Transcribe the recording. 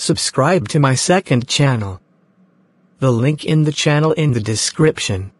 subscribe to my second channel. The link in the channel in the description.